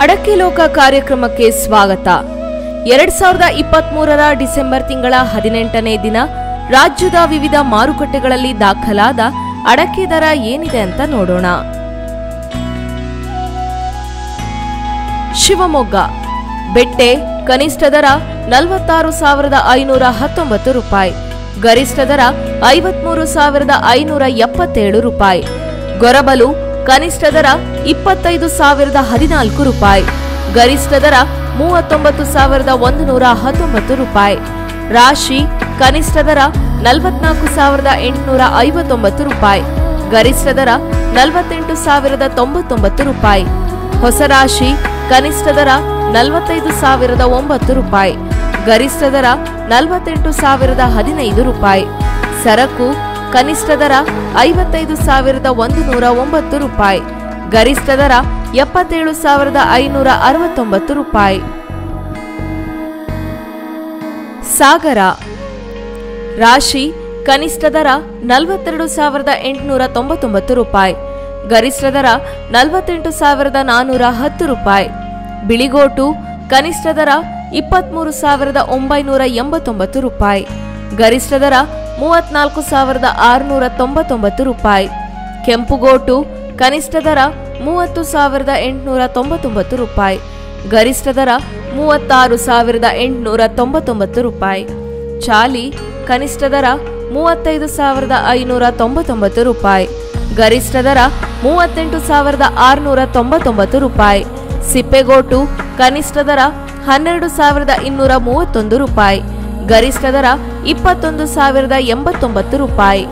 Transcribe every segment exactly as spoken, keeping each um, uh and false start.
ಅಡಕೆ ಲೋಕ ಕಾರ್ಯಕ್ರಮಕ್ಕೆ ಸ್ವಾಗತ. ಎರಡ್ ಸಾವಿರದ ಇಪ್ಪತ್ತ್ ಮೂರರ ಡಿಸೆಂಬರ್ ತಿಂಗಳ ಹದಿನೆಂಟನೇ ದಿನ ರಾಜ್ಯದ ವಿವಿಧ ಮಾರುಕಟ್ಟೆಗಳಲ್ಲಿ ದಾಖಲಾದ ಅಡಕೆ ದರ ಏನಿದೆ ಅಂತ ನೋಡೋಣ. ಶಿವಮೊಗ್ಗ ಬೆಟ್ಟೆ ಕನಿಷ್ಠ ದರ ನಲವತ್ತಾರು ಸಾವಿರದ ಐನೂರ ಹತ್ತೊಂಬತ್ತು ರೂಪಾಯಿ, ಗರಿಷ್ಠ ದರ ಐವತ್ಮೂರು ಸಾವಿರದ ಐನೂರ ಎಪ್ಪತ್ತೇಳು ರೂಪಾಯಿ. ಗೊರಬಲು ಕನಿಷ್ಠ ದರ ಇಪ್ಪತ್ತೈದು ಸಾವಿರದ ಹದಿನಾಲ್ಕು ರೂಪಾಯಿ, ಗರಿಷ್ಠ ದರ ಮೂವತ್ತೊಂಬತ್ತು ಸಾವಿರದ ಒಂದು ನೂರ ಹತ್ತೊಂಬತ್ತು ರೂಪಾಯಿ. ರಾಶಿ ಕನಿಷ್ಠ ದರ ನಲವತ್ನಾಲ್ಕು ಸಾವಿರದ ಎಂಟುನೂರ ಐವತ್ತೊಂಬತ್ತು ರೂಪಾಯಿ, ಗರಿಷ್ಠ ದರ ನಲವತ್ತೆಂಟು ಸಾವಿರದ ತೊಂಬತ್ತೊಂಬತ್ತು ರೂಪಾಯಿ. ಹೊಸ ರಾಶಿ ಕನಿಷ್ಠ ದರ ನಲವತ್ತೈದು ಸಾವಿರದ ಒಂಬತ್ತು ರೂಪಾಯಿ, ಗರಿಷ್ಠ ದರ ನಲವತ್ತೆಂಟು ಸಾವಿರದ ಹದಿನೈದು ರೂಪಾಯಿ. ಸರಕು ಕನಿಷ್ಠ ದರ ಐವತ್ತೈದು ಸಾವಿರದ ಒಂದು ನೂರ ಒಂಬತ್ತು ರೂಪಾಯಿ, ಗರಿಷ್ಠ ದರ ಎಪ್ಪತ್ತೇಳು ಸಾವಿರದ ಐನೂರ ಅರವತ್ತೊಂಬತ್ತು ರೂಪಾಯಿ. ಸಾಗರ ರಾಶಿ ಕನಿಷ್ಠ ದರ ನಲವತ್ತೆರಡು ಸಾವಿರದ ಎಂಟುನೂರ ತೊಂಬತ್ತೊಂಬತ್ತು ರೂಪಾಯಿ, ಗರಿಷ್ಠ ದರ ನಲವತ್ತೆಂಟು ಸಾವಿರದ ನಾನೂರ ಹತ್ತು ರೂಪಾಯಿ. ಬಿಳಿಗೋಟು ಕನಿಷ್ಠ ದರ ಇಪ್ಪತ್ಮೂರು ಸಾವಿರದ ಒಂಬೈನೂರ ಎಂಬತ್ತೊಂಬತ್ತು ರೂಪಾಯಿ, ಗರಿಷ್ಠ ದರ ಮೂವತ್ನಾಲ್ಕು ಸಾವಿರದ ಆರುನೂರ ತೊಂಬತ್ತೊಂಬತ್ತು ರೂಪಾಯಿ. ಕೆಂಪುಗೋಟು ಕನಿಷ್ಠ ದರ ಮೂವತ್ತು ಸಾವಿರದ ಎಂಟುನೂರ ತೊಂಬತ್ತೊಂಬತ್ತು ರೂಪಾಯಿ, ಗರಿಷ್ಠ ದರ ಮೂವತ್ತಾರು ಸಾವಿರದ ಎಂಟುನೂರ ತೊಂಬತ್ತೊಂಬತ್ತು ರೂಪಾಯಿ. ಚಾಲಿ ಕನಿಷ್ಠ ದರ ಮೂವತ್ತೈದು ಸಾವಿರದ ಐನೂರ ತೊಂಬತ್ತೊಂಬತ್ತು ರೂಪಾಯಿ, ಗರಿಷ್ಠ ದರ ಮೂವತ್ತೆಂಟು ಸಾವಿರದ ಆರುನೂರ ತೊಂಬತ್ತೊಂಬತ್ತು ರೂಪಾಯಿ. ಸಿಪ್ಪೆಗೋಟು ಕನಿಷ್ಠ ದರ ಹನ್ನೆರಡು ಸಾವಿರದ ಇನ್ನೂರ ಮೂವತ್ತೊಂದು ರೂಪಾಯಿ, ಗರಿಷ್ಠ ದರ ಇಪ್ಪತ್ತೊಂದು ಸಾವಿರದ ಎಂಬತ್ತೊಂಬತ್ತು ರೂಪಾಯಿ.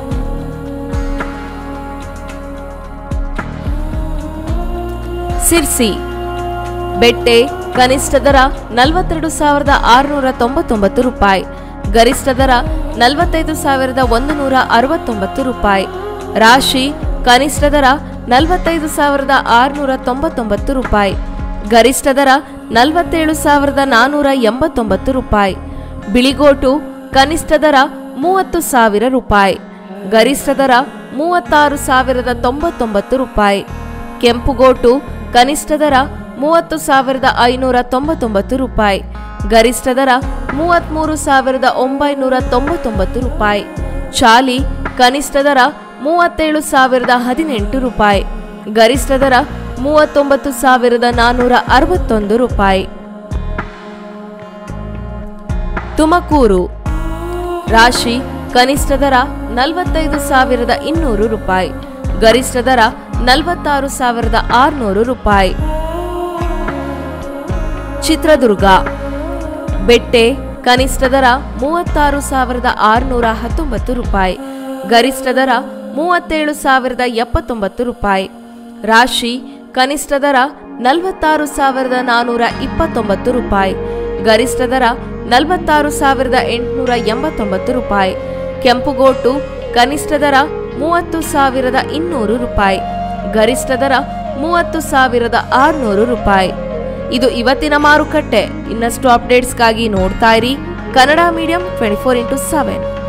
ಸಿರ್ಸಿ ಬೆಟ್ಟೆ ಕನಿಷ್ಠ ದರ ನಲವತ್ತೆರಡು ಸಾವಿರದ ಆರುನೂರ ತೊಂಬತ್ತೊಂಬತ್ತು ರೂಪಾಯಿ, ಗರಿಷ್ಠ ದರ ನಲವತ್ತೈದು ಸಾವಿರದ ಒಂದು ನೂರ ಅರವತ್ತೊಂಬತ್ತು ರೂಪಾಯಿ. ರಾಶಿ ಕನಿಷ್ಠ ದರ ನಲವತ್ತೈದು ಸಾವಿರದ ಆರುನೂರ ತೊಂಬತ್ತೊಂಬತ್ತು ರೂಪಾಯಿ, ಗರಿಷ್ಠ ದರ ನಲವತ್ತೇಳು ಸಾವಿರದ ನಾನೂರ ಎಂಬತ್ತೊಂಬತ್ತು ರೂಪಾಯಿ. ಬಿಳಿಗೋಟು ಕನಿಷ್ಠ ದರ ಮೂವತ್ತು ಸಾವಿರ ರೂಪಾಯಿ, ಗರಿಷ್ಠ ದರ ಮೂವತ್ತಾರು ಸಾವಿರದ ತೊಂಬತ್ತೊಂಬತ್ತು ರೂಪಾಯಿ. ಕೆಂಪುಗೋಟು ಕನಿಷ್ಠ ದರ ಮೂವತ್ತು ಸಾವಿರದ ಐನೂರ ತೊಂಬತ್ತೊಂಬತ್ತು ರೂಪಾಯಿ, ಗರಿಷ್ಠ ದರ ಮೂವತ್ಮೂರು ಸಾವಿರದ ಒಂಬೈನೂರ ತೊಂಬತ್ತೊಂಬತ್ತು ರೂಪಾಯಿ. ಚಾಲಿ ಕನಿಷ್ಠ ದರ ಮೂವತ್ತೇಳು ಸಾವಿರದ ಹದಿನೆಂಟು ರೂಪಾಯಿ, ಗರಿಷ್ಠ ದರ ಮೂವತ್ತೊಂಬತ್ತು ಸಾವಿರದ ನಾನೂರ ಅರವತ್ತೊಂದು ರೂಪಾಯಿ. ತುಮಕೂರು ರಾಶಿ ಕನಿಷ್ಠ ದರ ನಲವತ್ತೈದು ಸಾವಿರದ ಇನ್ನೂರು ರೂಪಾಯಿ, ಗರಿಷ್ಠ ದರ ನಲವತ್ತಾರು ಸಾವಿರದ ಆರುನೂರು ರೂಪಾಯಿ. ಚಿತ್ರದುರ್ಗ ಬೆಟ್ಟೆ ಕನಿಷ್ಠ ದರ ಮೂವತ್ತಾರು ಸಾವಿರದ ಆರುನೂರ ಹತ್ತೊಂಬತ್ತು ರೂಪಾಯಿ, ಗರಿಷ್ಠ ದರ ಮೂವತ್ತೇಳು ಸಾವಿರದ ಎಪ್ಪತ್ತೊಂಬತ್ತು ರೂಪಾಯಿ. ರಾಶಿ ಕನಿಷ್ಠ ದರ ನಲವತ್ತಾರು ಸಾವಿರದ ನಾನೂರ ಇಪ್ಪತ್ತೊಂಬತ್ತು ರೂಪಾಯಿ, ಗರಿಷ್ಠ ದರ ನಲವತ್ತಾರು ಸಾವಿರದ ಎಂಟುನೂರ ಎಂಬತ್ತೊಂಬತ್ತು ರೂಪಾಯಿ. ಕೆಂಪುಗೋಟು ಕನಿಷ್ಠ ದರ ಮೂವತ್ತು ಸಾವಿರದ ಇನ್ನೂರು ರೂಪಾಯಿ, ಗರಿಷ್ಠ ದರ ಮೂವತ್ತು ಸಾವಿರದ ಆರುನೂರು ರೂಪಾಯಿ. ಇದು ಇವತ್ತಿನ ಮಾರುಕಟ್ಟೆ. ಇನ್ನಷ್ಟು ಅಪ್ಡೇಟ್ಸ್ಗಾಗಿ ನೋಡ್ತಾ ಇರಿ Kannada medium twenty four into seven.